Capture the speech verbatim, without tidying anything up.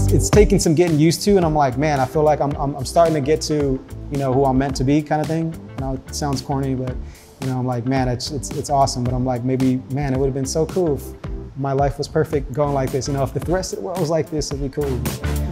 it's, it's taking some getting used to, and I'm like, man, I feel like I'm, I'm, I'm starting to get to, you know, who I'm meant to be kind of thing. You know, it sounds corny, but, you know, I'm like, man, it's, it's, it's awesome. But I'm like, maybe, man, it would have been so cool if my life was perfect going like this. You know, if the rest of the world was like this, it'd be cool.